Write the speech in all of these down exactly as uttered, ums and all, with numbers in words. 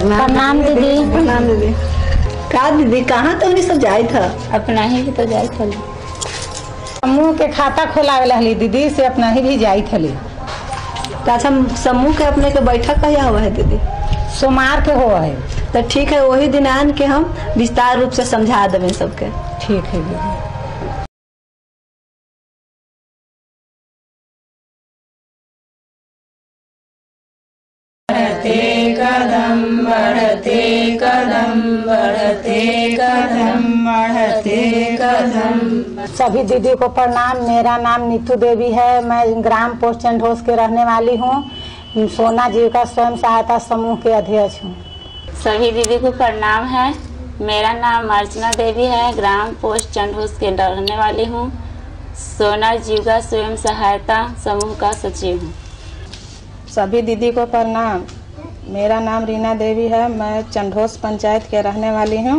प्रणाम दीदी। प्रणाम दीदी। का दीदी कहाँ तो नहीं सब जाए था? अपना ही तो जाए थी। समूह के खाता खोलावे लहली दीदी से अपना ही भी जाई थली। अच्छा समूह के अपने के बैठक कहिया हुआ है दीदी? सोमवार के हुआ है। तो ठीक है, वही दिन आन के हम विस्तार रूप से समझा देवे सबके। ठीक है दीदी। बढ़ते कदम बढ़ते कदम बढ़ते कदम बढ़ते कदम। सभी दीदी को प्रणाम। मेरा नाम नीतू देवी है। मैं ग्राम पोस्ट चंडोस के रहने वाली हूँ। सोना जीविका स्वयं सहायता समूह के अध्यक्ष हूँ। सभी दीदी को प्रणाम है। मेरा नाम अर्चना देवी है। ग्राम पोस्ट चंडोस के रहने वाली हूँ। सोना जीविका स्वयं सहायता समूह का सचिव हूँ। सभी दीदी को प्रणाम। मेरा नाम रीना देवी है। मैं चंडोस पंचायत के रहने वाली हूँ।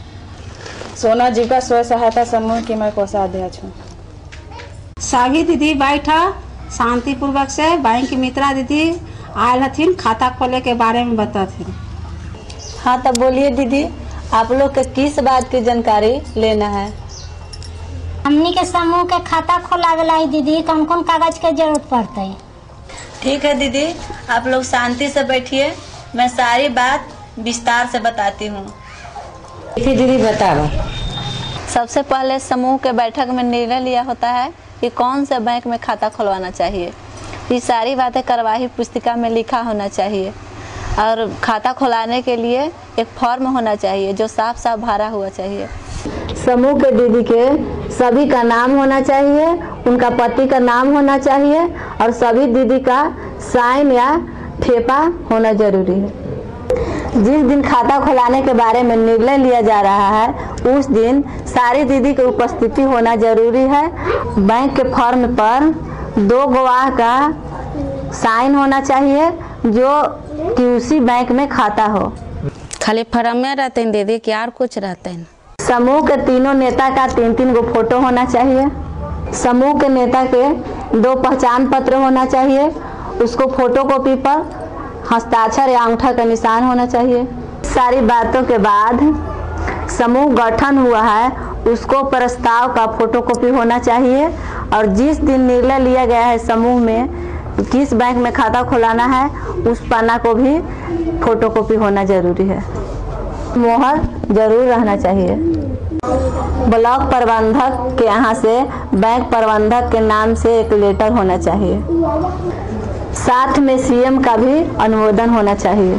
सोना जीविका स्वयं सहायता समूह की मैं कोषाध्यक्ष हूँ। सभी दीदी बैठा शांतिपूर्वक से। बैंक की मित्रा दीदी आयल हथिन, खाता खोले के बारे में बताथिन। हाँ तब बोलिए दीदी, आप लोग के किस बात की जानकारी लेना है? हमनी के समूह के खाता खोलावे ला दीदी कौन कौन कागज के जरूरत पड़ता है? ठीक है दीदी, आप लोग शांति से बैठिए, मैं सारी बात विस्तार से बताती हूँ। दीदी बताओ। सबसे पहले समूह के बैठक में निर्णय लिया होता है कि कौन से बैंक में खाता खुलवाना चाहिए। ये सारी बातें कार्यवाही पुस्तिका में लिखा होना चाहिए और खाता खुलाने के लिए एक फॉर्म होना चाहिए जो साफ साफ भरा हुआ चाहिए। समूह के दीदी के सभी का नाम होना चाहिए, उनका पति का नाम होना चाहिए और सभी दीदी का साइन या ठेपा होना जरूरी है। जिस दिन खाता खुलाने के बारे में निर्णय लिया जा रहा है उस दिन सारी दीदी की उपस्थिति होना जरूरी है। बैंक के फॉर्म पर दो गवाह का साइन होना चाहिए जो कि उसी बैंक में खाता हो। खाली फॉर्म में रहते हैं दीदी कि और कुछ रहते हैं? समूह के तीनों नेता का तीन तीन गो फोटो होना चाहिए। समूह के नेता के दो पहचान पत्र होना चाहिए। उसको फोटोकॉपी पर हस्ताक्षर या अंगूठा का निशान होना चाहिए। सारी बातों के बाद समूह गठन हुआ है उसको प्रस्ताव का फोटोकॉपी होना चाहिए और जिस दिन निर्णय लिया गया है समूह में किस बैंक में खाता खुलाना है उस पन्ना को भी फोटोकॉपी होना जरूरी है। मोहर जरूर रहना चाहिए। ब्लॉक प्रबंधक के यहाँ से बैंक प्रबंधक के नाम से एक लेटर होना चाहिए। साथ में सीएम का भी अनुमोदन होना चाहिए।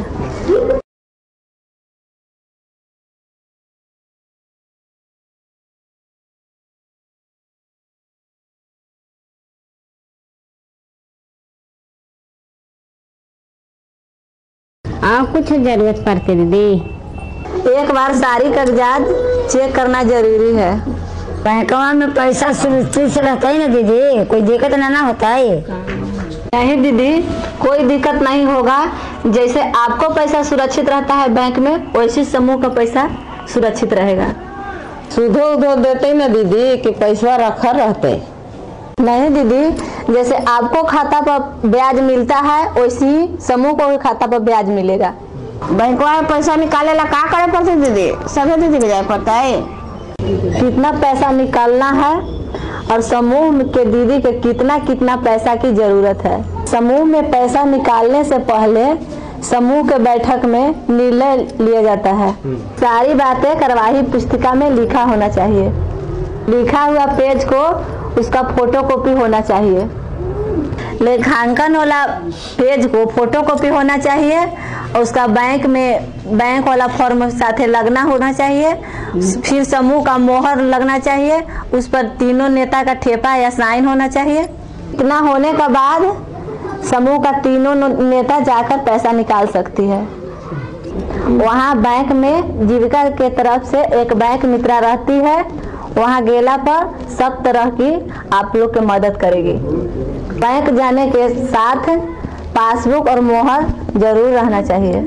हाँ कुछ जरूरत पड़ती दीदी? एक बार सारी कागजात चेक करना जरूरी है। बैंकवा में पैसा सुरक्षित से रहता है ना दीदी, कोई दिक्कत ना ना होता है? नहीं दीदी, कोई दिक्कत नहीं होगा। जैसे आपको पैसा सुरक्षित रहता है बैंक में वैसे समूह का पैसा सुरक्षित रहेगा। सुधो उधो देते ना दीदी कि पैसा रखा रहते? नहीं दीदी, जैसे आपको खाता पर ब्याज मिलता है वैसे ही समूह को भी खाता पर ब्याज मिलेगा। बैंक में पैसा निकाले ला का करे पड़ते दीदी? सभी दीदी को जाए पड़ता है। कितना पैसा निकालना है और समूह के दीदी के कितना कितना पैसा की जरूरत है। समूह में पैसा निकालने से पहले समूह के बैठक में निर्णय लिया जाता है। सारी बातें कार्यवाही पुस्तिका में लिखा होना चाहिए। लिखा हुआ पेज को उसका फोटोकॉपी होना चाहिए। लेखांकन वाला पेज को फोटोकॉपी होना चाहिए और उसका बैंक में बैंक वाला फॉर्म साथे लगना होना चाहिए। फिर समूह का मोहर लगना चाहिए, उस पर तीनों नेता का ठेपा या साइन होना चाहिए। इतना होने के बाद समूह का तीनों नेता जाकर पैसा निकाल सकती है। वहाँ बैंक में जीविका के तरफ से एक बैंक मित्रा रहती है, वहाँ गेला पर सब तरह की आप लोग की मदद करेगी। बैंक जाने के साथ पासबुक और मोहर जरूर रहना चाहिए।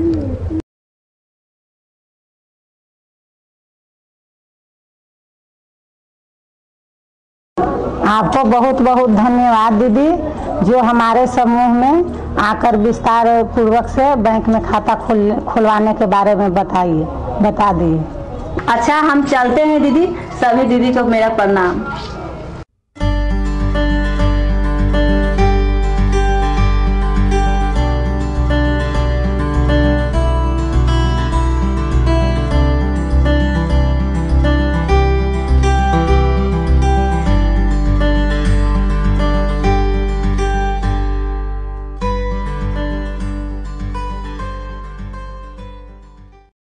आपको बहुत बहुत धन्यवाद दीदी। जो हमारे समूह में आकर विस्तार पूर्वक से बैंक में खाता खोल खुलवाने के बारे में बताइए बता दिए। अच्छा, हम चलते हैं दीदी। सभी दीदी को मेरा प्रणाम।